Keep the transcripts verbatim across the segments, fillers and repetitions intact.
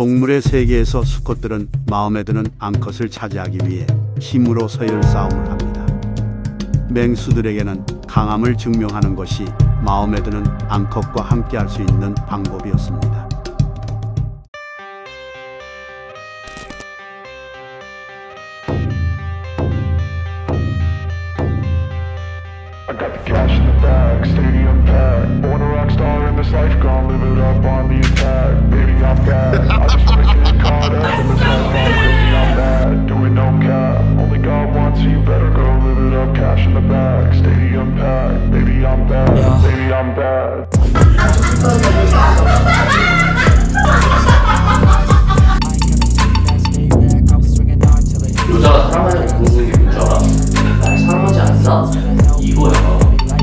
동물의 세계에서 수컷들은 마음에 드는 암컷을 차지하기 위해 힘으로 서열 싸움을 합니다. 맹수들에게는 강함을 증명하는 것이 마음에 드는 암컷과 함께할 수 있는 방법이었습니다. I got the cash in the bag, stadium packed. Born a rock star in this life, gonna live it up on the attack. Baby, I'm bad, I just wanna get caught up in this life, I'm crazy, I'm bad, doing no cap. Only God wants you, better go live it up. Cash in the bag, stadium packed. Baby, I'm bad, yeah. Baby, I'm bad. 여자가 사랑하는 공부는 게 뭔지 알아? 날 사랑하지 않나? 이거야.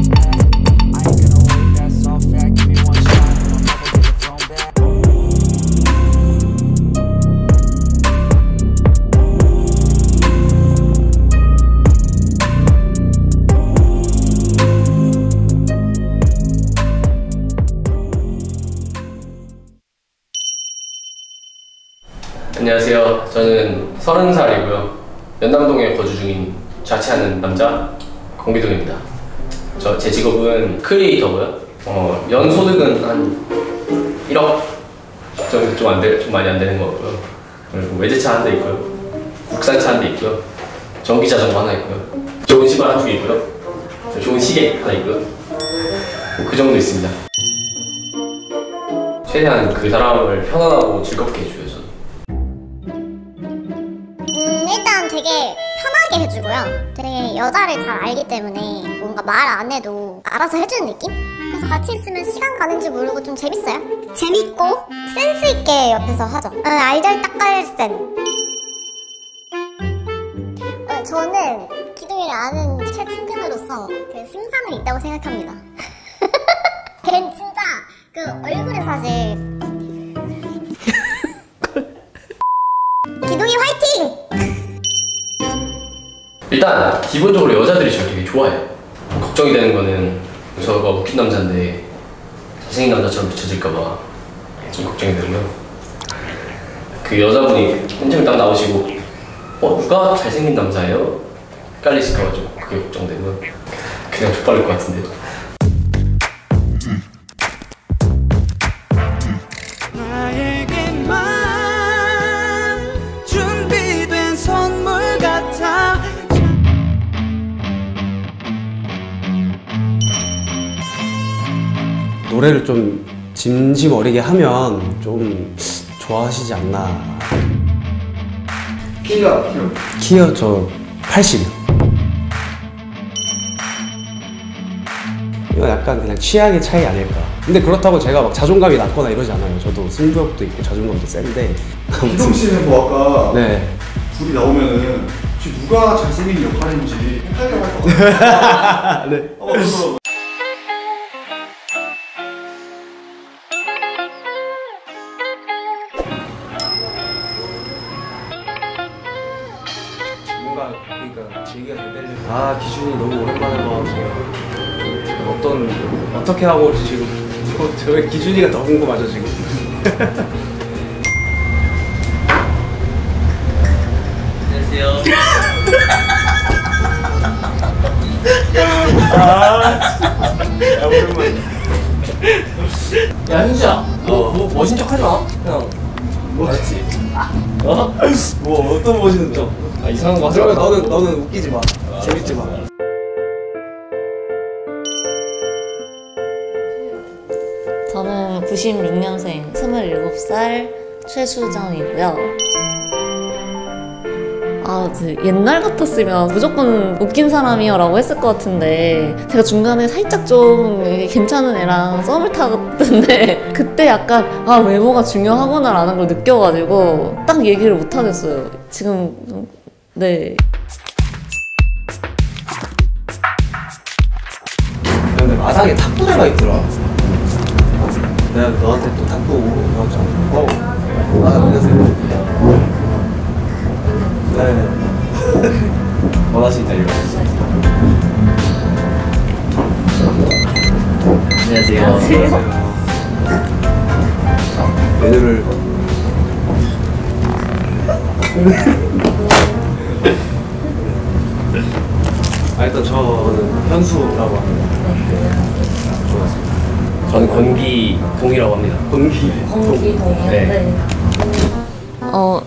안녕하세요. 저는 서른 살이고요. 연남동에 거주 중인 자취하는 남자 공기동입니다. 저 제 직업은 크리에이터고요. 어, 연소득은 한 일억 정도 좀 안 돼, 좀 많이 안 되는 것 같고요. 그리고 외제차 한 대 있고요. 국산차 한 대 있고요. 전기 자전거 하나 있고요. 좋은 신발 한 주 있고요. 좋은 시계 하나 있고요. 뭐 그 정도 있습니다. 최대한 그 사람을 편안하고 즐겁게 해줘요. 저는. 음, 일단 되게 편하게 해주고요. 되게 여자를 잘 알기 때문에 뭔가 말 안 해도 알아서 해주는 느낌? 그래서 같이 있으면 시간 가는지 모르고 좀 재밌어요. 재밌고 센스 있게 옆에서 하죠. 응, 알잘딱깔센. 어, 저는 기둥이를 아는 최친근으로서 그 승산은 있다고 생각합니다. 걔는 진짜 그 얼굴에 사실 기둥이 화이팅! 일단 기본적으로 여자들이 저를 되게 좋아해요. 걱정이 되는 거는 저가 웃긴 남자인데 잘생긴 남자처럼 비춰질까봐 좀 걱정이 되고요. 그 여자분이 현장에 딱 나오시고 어? 누가 잘생긴 남자예요? 헷갈리실까봐 좀 그게 걱정되고요. 그냥 족발릴 것 같은데. 노래를 좀 진심 어리게 하면 좀 좋아하시지 않나. 키가 키요? 키요? 저 팔십이요. 이건 약간 그냥 취향의 차이 아닐까. 근데 그렇다고 제가 막 자존감이 낮거나 이러지 않아요. 저도 승부욕도 있고 자존감도 센데. 기동 씨는 뭐 아까 네. 둘이 나오면은 혹시 누가 잘생긴 역할인지 헷갈려 할 것 같아요. 네. 어, 그래서 그러니까 얘기가 되려고. 아, 기준이 너무 오랜만에 봐가지고 어떤 어떻게 하고 올지 지금 저의 기준이가 더 궁금하죠 지금. 안녕하세요. 아, 야 오랜만에. 야 현수야, 뭐, 뭐 멋진 척 하지 마. 그냥 멋있지. 어? 뭐 어떤 멋있는 척? 아 이상한 거 하지 그러면 마. 너는 너는 웃기지 마. 아, 재밌지 마. 저는 구십육 년생 스물일곱 살 최수정이고요. 아, 옛날 같았으면 무조건 웃긴 사람이요 라고 했을 것 같은데 제가 중간에 살짝 좀 괜찮은 애랑 썸을 타던데 그때 약간 아 외모가 중요하구나 라는 걸 느껴가지고 딱 얘기를 못 하겠어요. 지금 네. 근데 마당에 탁구대가 있더라. 내가 너한테 또 탁구 배웠잖아. 어. 아, 안녕하세요. 네. 원하시니까 읽어주세요. 안녕하세요. 메뉴를 아, 일단 저는 현수라고 합니다. 좋았습니다. 저는 권기동이라고 합니다. 권기. 건기동이요? 네. 어,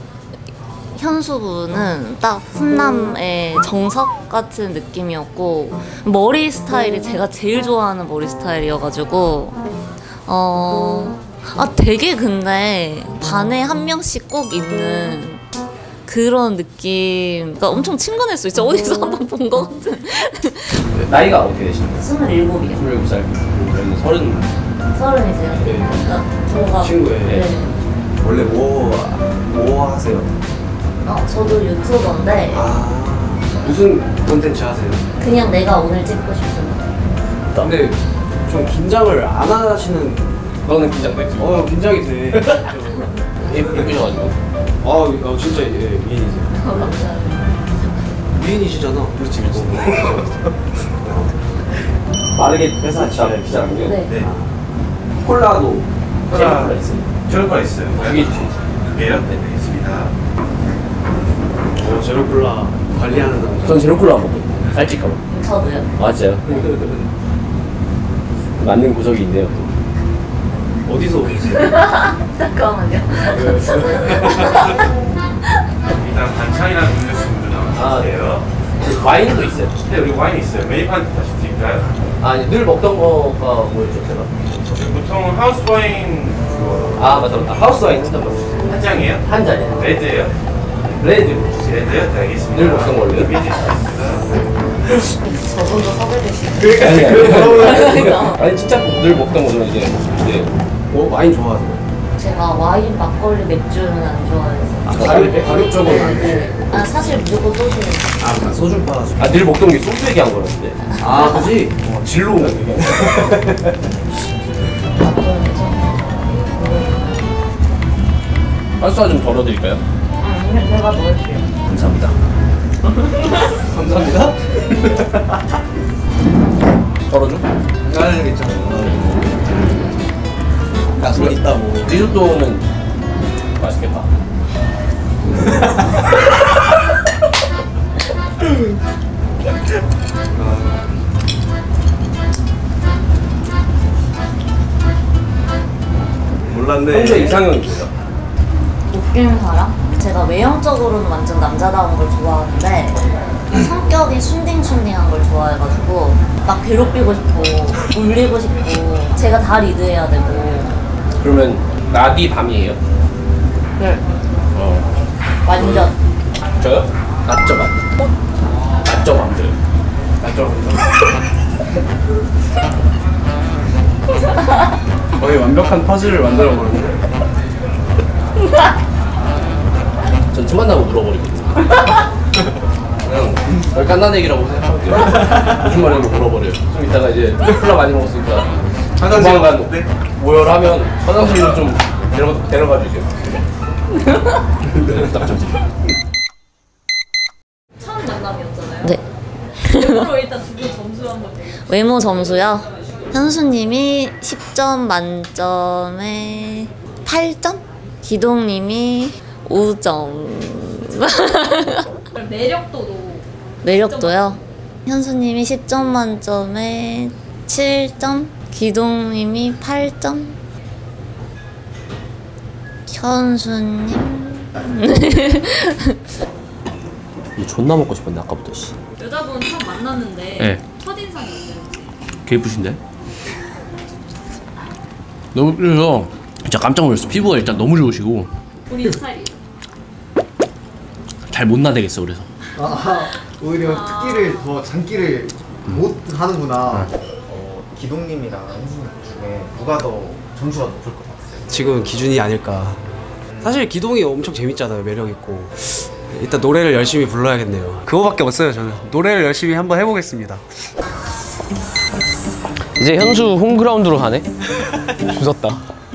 현수부는 딱 훈남의 정석 같은 느낌이었고 머리 스타일이 제가 제일 좋아하는 머리 스타일이어가지고 어, 아 되게 근데 반에 한 명씩 꼭 있는 그런 느낌. 그러니까 엄청 친근했어. 진짜 어디서 한번 본 것 같은. 나이가 어떻게 되시나요? 스물일곱이요. 스물일곱 살. 저는 서른. 서른이세요? 네. 그러니까 저가 친구예요. 네. 원래 뭐, 뭐 하세요? 어, 저도 유튜버인데 아, 무슨 콘텐츠 하세요? 그냥 내가 오늘 찍고 싶은 거. 근데 좀 긴장을 안 하시는. 너는 긴장되지? 어, 긴장이 돼. 예쁘셔가지고. 아, 어, 진짜 예, 미인이세요. 감사합니다. 미인이시잖아. 그렇지, 그렇지. 빠르게 회사 시작을 시작하고요. 네. 네. 콜라도. 제가 콜라 있어요. 제로콜라 있어요. 두개 주세요. 두 개요? 네, 알겠습니다. 어, 제로콜라 관리하는 남자. 전 제로콜라 안 먹거든요. 살찔까봐. 저도요. 아 진짜요? 맞는 구석이 있네요. 어디서 오셨어요? 잠깐만요. 일단 반찬이랑 음료수도 나와주세요. 와인도 있어요. 네, 여기 와인 있어요. 메뉴판 다시 드릴까요? 아니 늘 먹던 거가 뭐였죠 제가? 지금 보통 하우스 와인 그거 아 맞다 맞다. 하우스 와인 한잔 먹었어요. 한 장이에요? 한 잔이요. 레드예요? 레드. 레드요? 네, 알겠습니다. 늘 먹던 걸로요? 미리 있습니다. 저분도 섭외되시고. 아니 아니. 아니 진짜 늘 먹던 거죠 이제. 이제 어, 와인 좋아하세요? 제가 와인, 막걸리, 맥주는 안 좋아해서. 아, 발효, 발효 쪽은 아니고. 네. 아 사실 무조건 소주예요. 아, 소주파. 아 늘 먹던 게 소주 얘기한 거였는데. 아, 그지? 와 진로 오네 이게. 한수아 좀 덜어드릴까요? 아, 내가 넣을게요. 감사합니다. 감사합니다. 덜어줘? 나는 괜찮아. 나손 있다고. 리조또는 맛있겠다. 몰랐네. 평소에 이상형이 뭐야? 웃기는 사람? 제가 외형적으로는 완전 남자다운 걸 좋아하는데 성격이 순딩순딩한 걸 좋아해가지고 막 괴롭히고 싶고 울리고 싶고 제가 다 리드해야 되고. 그러면 낮이 밤이에요? 네. 어. 완전. 저요? 낮죠 밤. 낮죠 밤들. 낮죠 밤들. 거의 완벽한 퍼즐을 만들어 버렸네. 전 틈만 나고 물어버리거든요. 그냥 별 깐난 얘기라고 생각하고요. 무슨 말이냐고 물어버려요. 좀 이따가 이제 콜라 많이 먹었으니까 조만간 모여하면 화장실로 좀 데려가, 데려가 주세요. 부탁드립니다. 처음 만남이었잖아요. 네. 외모로 일단 두 분 점수 한번 내주세요. 외모 점수요? 현수님이 십 점 만점에 팔 점? 기동님이 오 점. 그럼 매력도도 매력도요? 현수님이 십 점 만점에 칠 점, 기동님이 팔 점, 현수님 이거 존나 먹고 싶었는데 아까부터 씨. 여자분 처음 만났는데 네. 첫인상이 어때요? 개 예쁘신데? 너무 그래서 진짜 깜짝 놀랐어. 피부가 일단 너무 좋으시고 본인 스타일이에요? 잘 못 나대겠어 그래서. 아, 오히려 특기를 더 장기를 못 하는구나. 어, 기동님이랑 현수님 중에 누가 더 점수가 높을 것 같아요? 지금 기준이 아닐까. 사실 기동이 엄청 재밌잖아요. 매력 있고. 일단 노래를 열심히 불러야겠네요. 그거밖에 없어요. 저는 노래를 열심히 한번 해보겠습니다. 이제 현수 홈그라운드로 가네? 무섭다.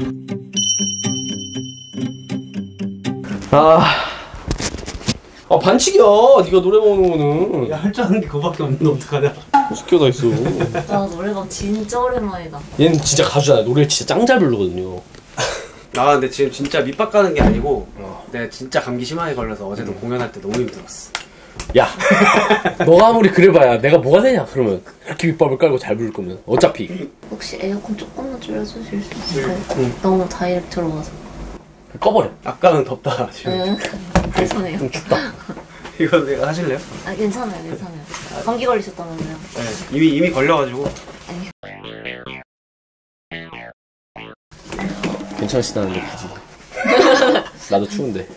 아, 아 반칙이야. 네가 노래 부르는 거는. 할 줄 아는 게 그거밖에 없는데 어떡하냐. 무섭게 다 있어. 아 노래방 진짜 오랜만이다. 얘는 진짜 가수잖아. 노래 진짜 짱 잘 부르거든요. 아 근데 지금 진짜 밑밥 가는 게 아니고 어. 내가 진짜 감기 심하게 걸려서 어제도 음. 공연할 때 너무 힘들었어. 야, 너가 아무리 그래봐야 내가 뭐가 되냐? 그러면 그렇게 밑밥을 깔고 잘 부를 거면 어차피. 혹시 에어컨 조금만 줄여주실 수 있을까요? 응. 너무 다이렉트로 와서. 꺼버려. 아까는 덥다 지금. 응. 죄송해요. 좀 춥다. 이거 내가 하실래요? 아 괜찮아요, 괜찮아요. 감기 걸리셨다면서요? 네, 이미 이미 걸려가지고. 괜찮으시다는데 굳이. 나도 추운데.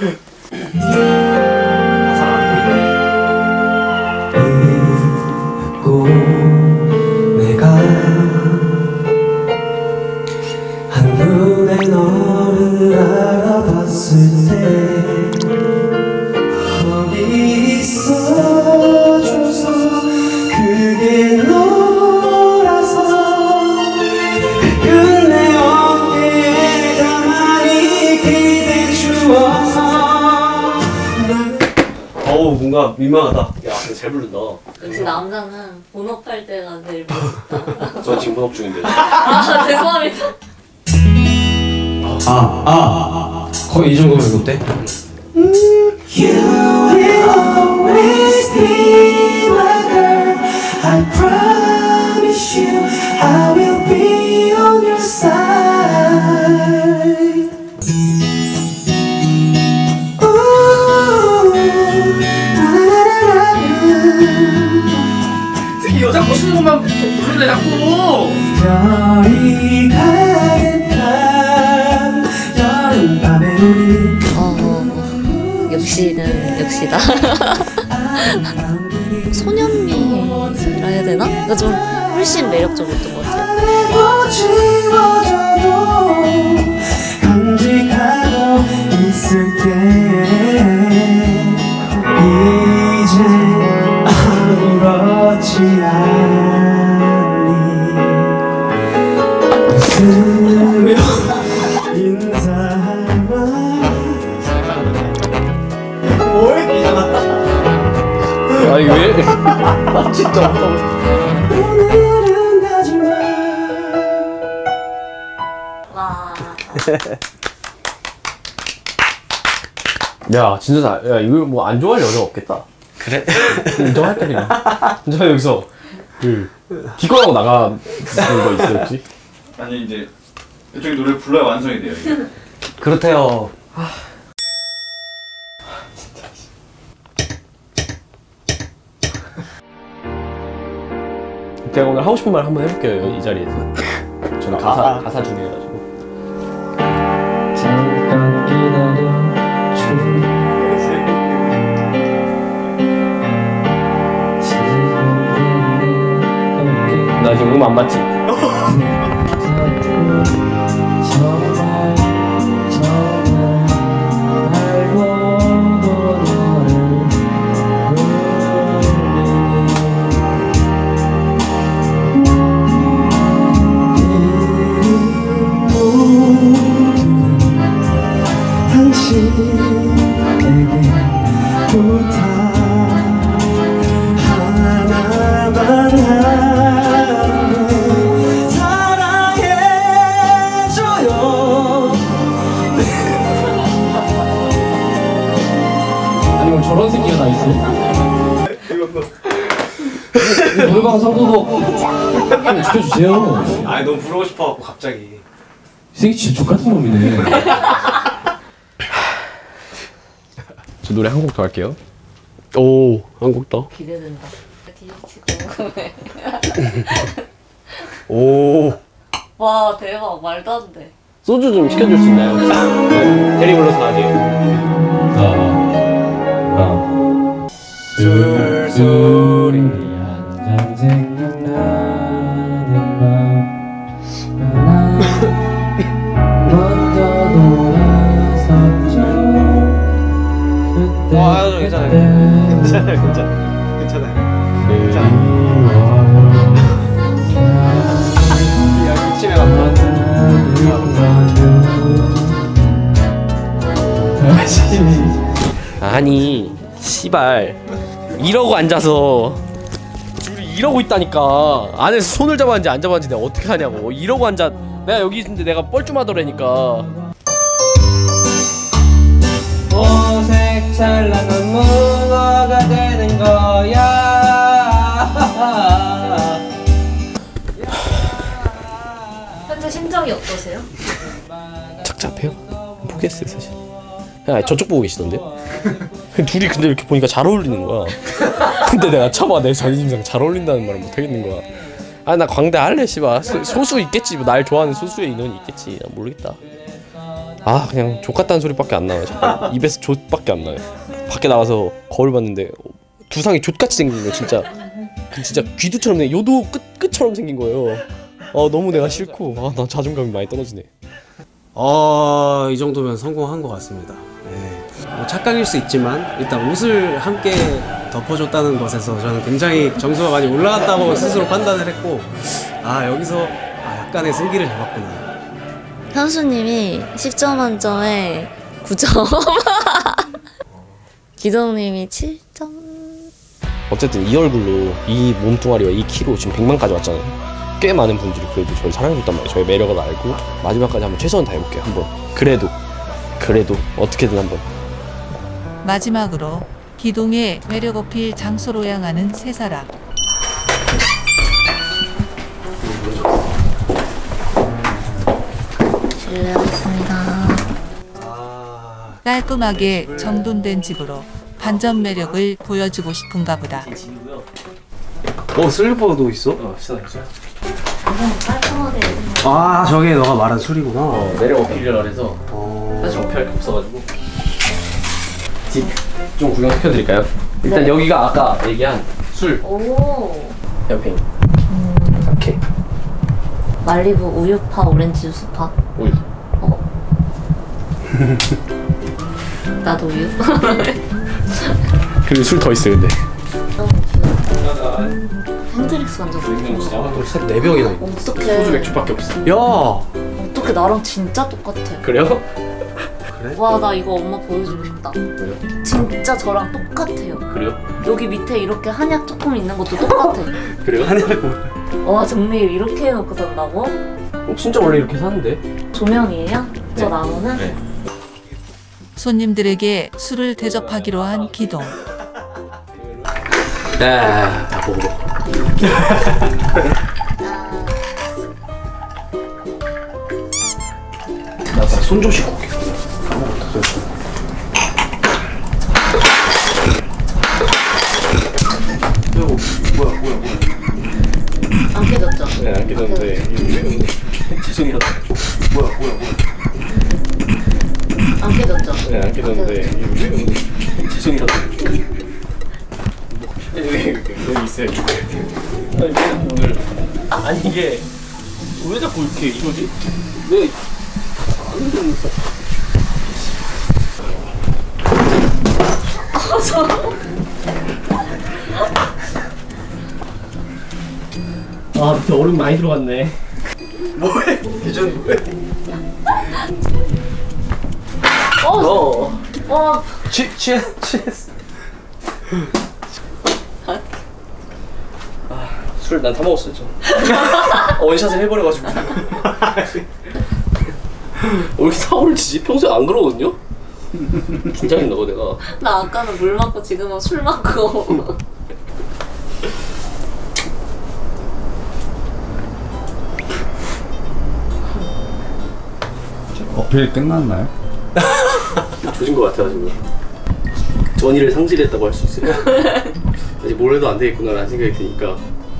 잊고 내가 한눈에 너를 알아봤을 때 거기 있어줘서 그게 너라서 끝내 어깨에 가만히 기대 주어서 어우 뭔가 민망하다. 야, 근데 잘 부른다. 역시 남자는 본업할 때가 제일 멋있다. 저 지금 본업 중인데. 아 죄송합니다. 아, 아, 거의 이 정도면 어때? You will always be my girl. I promise you I will be on your side. 특히 여자 꼬시는 것만 부르네 자꾸. 별이 가득한 여름밤에 우리 어, 역시는 역시다. 소년미라 해야 되나? 그러니까 좀 훨씬 매력적이었던 것 같아요. 지워져도 간직하고 있을게. 이제 아무렇지 않니 웃으며 인사하마. 뭐해? 아 이게 왜? 나 진짜 못하고. 오늘은 가지마. 와. 야 진짜 잘. 야 이거 뭐 안 좋아할 여자 없겠다. 그래? 인정할게 그냥. 진짜 여기서 그 기권하고 나가는 거 있어 혹시? 아니 이제 이쪽에 노래 불러야 완성이 돼요. 이게. 그렇대요. 제가 오늘 하고 싶은 말 한번 해볼게요 이 자리에서. 저는 가사 아. 가사 중이어가지고. 잠깐 기다려줘. 나 지금 음 안 맞지? 정말 정말 알고도 너를 당신에게 부탁 하나만 하고 사랑해줘요. 아니 뭐 저런 새끼가 다 있어? 노래방 상도도 좀 지켜주세요. 아니 너무 부르고 싶어갖고 갑자기. 이 새끼 진짜 족같은 놈이네. 저 노래 한 곡 더 할게요. 오, 한 곡 더. 기대된다. 뒤집치고. 오. 와 대박 말도 안 돼. 소주 좀 시켜줄 수 있나요? 네, 대리 불러서 나게. 아, 아. 술소리 한잔 생각나는 밤 나 먼저 돌아섰죠. 그때 아, 괜찮아요. 괜찮아요, 괜찮아요. 괜찮아요. 야, 기침에 갔다. 아니, 씨발. 이러고 앉아서 둘이 이러고 있다니까. 안에서 손을 잡았는지 안 잡았는지 내가 어떻게 하냐고. 이러고 앉아. 내가 여기 있는데 내가 뻘쭘하더라니까. 찬란한 문어가 되는 거야. 현재 심정이 어떠세요? 착잡해요? 포기했어요 사실. 그냥 저쪽 보고 계시던데요? 둘이 근데 이렇게 보니까 잘 어울리는 거야. 근데 내가 차마 내 자존심상 잘 어울린다는 말을 못하겠는 거야. 아 나 광대 할래 씨발. 소수 있겠지. 뭐 날 좋아하는 소수의 인원이 있겠지. 난 모르겠다. 아 그냥 족같다는 소리밖에 안 나와요. 잠깐. 입에서 족밖에 안 나요. 밖에 나가서 거울 봤는데 두상이 족같이 생긴 거 진짜. 진짜 귀두처럼 생긴 요도 끝 끝처럼 생긴 거예요. 아 너무 내가 싫고 아 나 자존감이 많이 떨어지네. 어, 이 정도면 성공한 것 같습니다. 네. 뭐 착각일 수 있지만 일단 옷을 함께 덮어줬다는 것에서 저는 굉장히 점수가 많이 올라갔다고 스스로 판단을 했고, 아 여기서 아, 약간의 승기를 잡았구나. 현수님이 십 점 만점에 구 점 기동님이 칠 점. 어쨌든 이 얼굴로 이 몸뚱아리와 이 키로 지금 백만까지 왔잖아요. 꽤 많은 분들이 그래도 저를 사랑해줬단 말이에요. 저의 매력을 알고 마지막까지 한번 최선을 다해볼게요. 한번 그래도 그래도 어떻게든 한번. 마지막으로 기동의 매력 어필 장소로 향하는 세 사람. 실례하겠습니다. 깔끔하게 정돈된 집으로 반전 매력을 보여주고 싶은가 보다. 어 슬리퍼도 있어? 어 있어 있어. 아 저게 너가 말한 술이구나. 어 매력 어필이라 그래서 어... 사실 어필할 게 없어가지고 집 좀 구경시켜드릴까요? 일단 네. 여기가 아까 얘기한 술 오. 샴페인 음. 사케 말리부 우유파 오렌지 주스파. 우유. 어. 나도 우유. 그리고 술 더 있어요 근데. 핸드릭스 완전 좋아. 색 네 병이나 있네. 어떡해. 소주 맥주밖에 없어. 야 어떡해 나랑 진짜 똑같아. 그래요? 그래? 와 나 이거 엄마 보여주고 싶다. 왜요? 진짜 저랑 똑같아요. 그래요? 여기 밑에 이렇게 한약 조금 있는 것도 똑같아. 그래요? 와 정리를 이렇게 해놓고 산다고? 어, 진짜 원래 이렇게 사는데? 조명이에요? 네. 저 나무는? 네. 손님들에게 술을 대접하기로 한 기동. 네. 다 먹어. 나 손 좀 씻고 올게. 까먹었다. 이거 뭐야 뭐야 뭐야. 안 깨졌죠? 네, 안 깨졌는데 죄송해요. 뭐야 뭐야 뭐야. 안 깨졌죠? 네, 안 깨졌는데 죄송해요. 여기 여기 있어요. 아니 오늘 아니 이게 왜 자꾸 이렇게 이러지? 내가 안 되면서. 아 저. 아 밑에 얼음 많이 들어갔네. 뭐해? 기준이 뭐해? 어. 어. 취 취해 취했어. 술 난 다 먹었어요 저. 원샷을 해버려가지고. 왜 이렇게 사고를 치지? 평소에 안 그러거든요? 긴장했나 봐 내가. 나 아까는 물 맞고 지금은 술 맞고. 어필 끝났나요? 조진 것 같아가지고 전의를 상실했다고 할 수 있어요. 아직 뭘 해도 안 되겠구나 라는 생각이 드니까.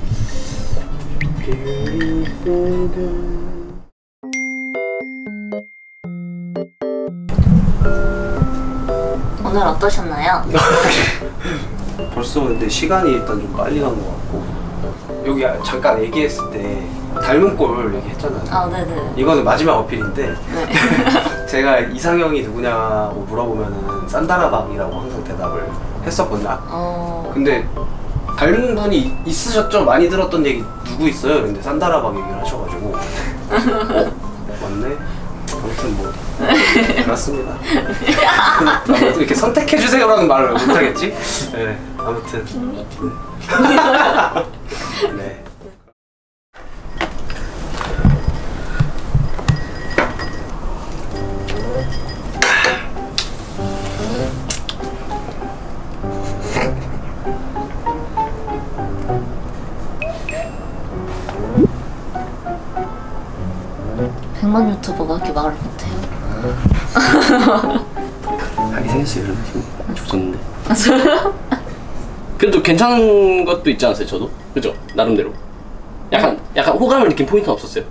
오늘 어떠셨나요? 벌써 근데 시간이 일단 좀 빨리 간 것 같고, 여기 잠깐 얘기했을 때 닮은 꼴 얘기했잖아요. 아 네네. 이거는 마지막 어필인데 네. 제가 이상형이 누구냐고 물어보면은 산다라박이라고 항상 대답을 했었거든요. 어. 근데 닮은 분이 있으셨죠? 많이 들었던 얘기 누구 있어요? 근데 산다라박 얘기를 하셔가지고 어? 맞네? 아무튼 뭐 그렇습니다. 아무튼 이렇게 선택해주세요라는 말을 못하겠지? 네, 아무튼 네. 백만 유튜버가 이렇게 말을 못해요? 하게 생겼어요. 이런 지금 조졌는데. 그래도 괜찮은 것도 있지 않았어요? 저도? 그죠? 나름대로 약간 약간 호감을 느낀 포인트는 없었어요?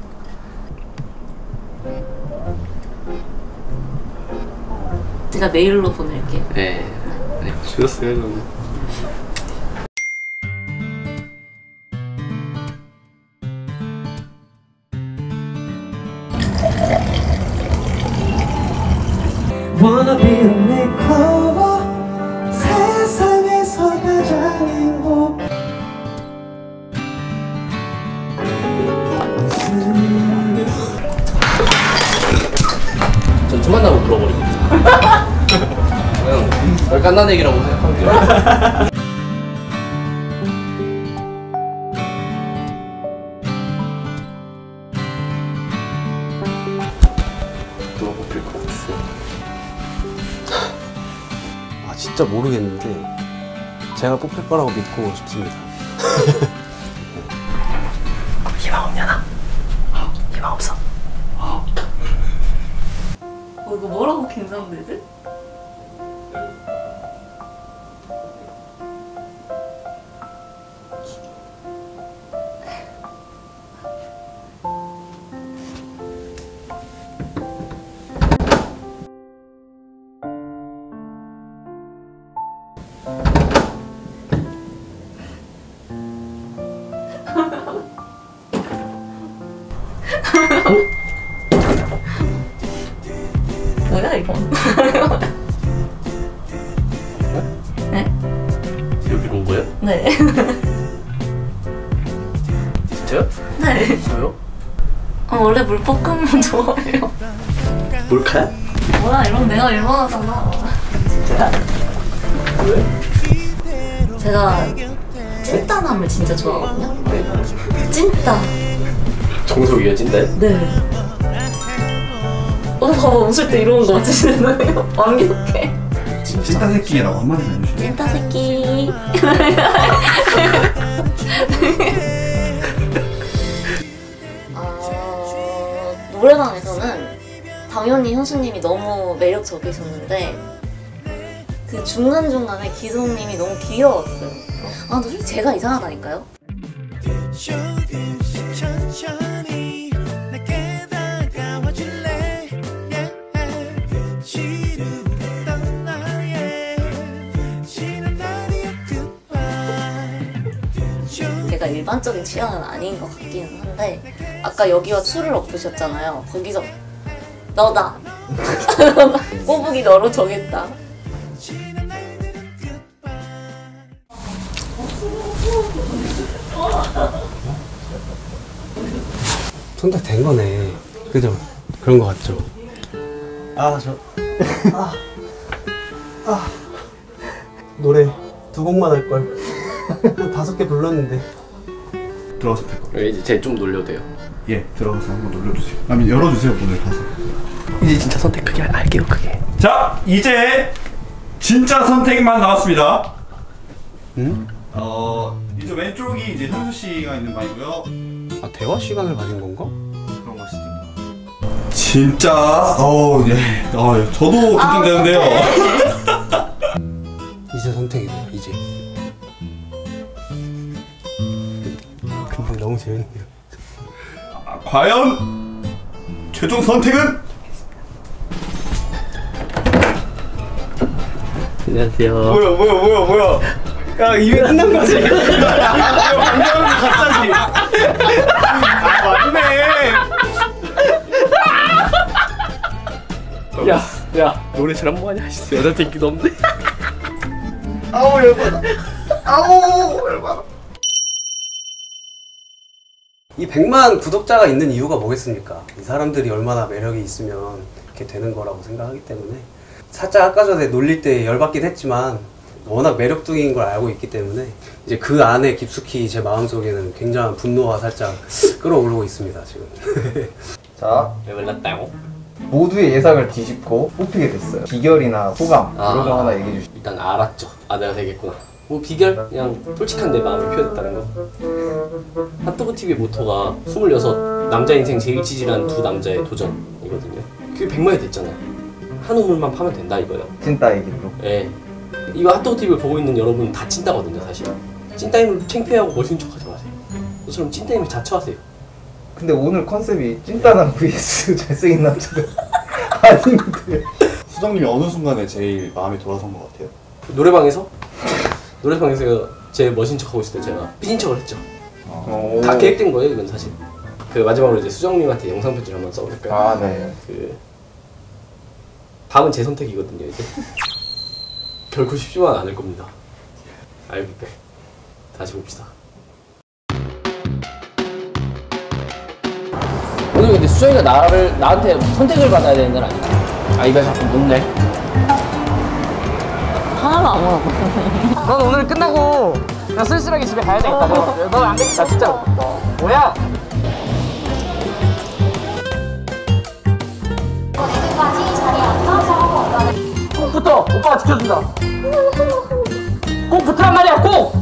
제가 메일로 보낼게요. 네, 네 죽였어요 저는. Wanna be a Nick Clover 세상에서 가장 행복 전 틈만 나고 물어버리거든요. 그냥 널 깐난 얘기라고 생각하고요. 누가 뽑힐 것 같았어요? 아 진짜 모르겠는데 제가 뽑힐 거라고 믿고 싶습니다. 희망 없냐나? 어, 희망 없어. 어. 어, 이거 뭐라고 긴장되지? 뭐야 이거? 네? 여기로 온 거예요? 네. 진짜요? 네. 저요? 어, 원래 물볶음면 좋아해요. 몰카야? 뭐야 이런 내가 일본어잖아. 진짜야? 왜? 제가 찐따남을 진짜 좋아하거든요. 찐따. 정석이에요 찐따? 네. 어, 봐봐 웃을 때 이러는 거 맞으시나요? 완벽해. 찐따 새끼라고 한마디 해주시죠. 찐따 새끼. 어, 노래방에서는 당연히 현수님이 너무 매력적이셨는데 그 중간중간에 기동님이 너무 귀여웠어요. 아, 근데 솔직히 제가 이상하다니까요? 제가 일반적인 취향은 아닌 것 같기는 한데 아까 여기와 추를 엎으셨잖아요. 거기서 너다. 꼬북이 너로 정했다. 선택된 거네. 그죠? 그런 거 같죠? 아, 저. 아. 아. 노래 두 곡만 할걸. 한 다섯 개 불렀는데. 들어가서 될 것 같아요. 이제 쟤 좀 놀려도 돼요? 예, 들어가서 한번 놀려주세요. 아니, 열어주세요, 문을 가서. 이제 진짜 선택 크게 할게요, 크게. 자, 이제 진짜 선택만 남았습니다. 응? 어, 이제 왼쪽이 이제 현수 씨가 있는 방이고요. 아, 대화 시간을 가진 건가? 그런 걸 수도 있고. 진짜, 어우, 예, 어, 저도 긴장되는데요. 이제 선택이네요, 이제. 근데 너무 재밌네요. 아, 과연 최종 선택은? 안녕하세요. 뭐야, 뭐야, 뭐야, 뭐야. 야, 이게 끝난 거지? 야, 반가운 거 갑자기. 아, 맞네. 야, 야, 노래 잘 한 번 하냐? 여자한테 인기도 없네. 아우, 열받아. 아우, 열받아. 이 백만 구독자가 있는 이유가 뭐겠습니까? 이 사람들이 얼마나 매력이 있으면 이렇게 되는 거라고 생각하기 때문에 살짝 아까 전에 놀릴 때 열받긴 했지만 워낙 매력적인 걸 알고 있기 때문에 이제 그 안에 깊숙이 제 마음속에는 굉장한 분노가 살짝 끌어오르고 있습니다 지금. 자, 왜 몰랐다고? 모두의 예상을 뒤집고 뽑히게 됐어요. 비결이나 호감 아, 이런 거 하나 얘기해 주시죠. 일단 알았죠. 아, 내가 되겠구나. 뭐 비결? 그냥 솔직한 내 마음을 표현했다는 거. 핫도그 티비의 모토가 스물여섯 남자 인생 제일 찌질한 두 남자의 도전이거든요. 그게 백만이 됐잖아요. 한 우물만 파면 된다 이거예요. 찐따 얘기로. 예. 이거 핫도그 티비를 보고 있는 여러분 다 찐따거든요 사실. 찐따임을 창피하고 멋있는 척하지 마세요. 저처럼 찐따임을 자처하세요. 근데 오늘 컨셉이 찐따남 vs 잘생긴 남자들 아닌데. 수정님이 어느 순간에 제일 마음에 돌아선 것 같아요? 노래방에서? 노래방에서 제 멋진 척하고 있을 때 제가 삐진 척을 했죠. 오. 다 계획된 거예요 이건 사실. 그 마지막으로 이제 수정님한테 영상 편지를 한번 써볼까요? 아 네. 그 답은 제 선택이거든요 이제. 결코 쉽지만 않을 겁니다. 알고 빼. 다시 봅시다. 오늘 근데 수정이가 나를 나한테 선택을 받아야 되는 건 아니야. 아 이발 자꾸 묻네. 하나도 안 물어봐. 넌 오늘 끝나고 그냥 쓸쓸하게 집에 가야 되겠다. 넌 안 되겠다 진짜로. 뭐야? 꼭 붙어! 오빠가 지켜준다. 꼭 붙으란 말이야 꼭!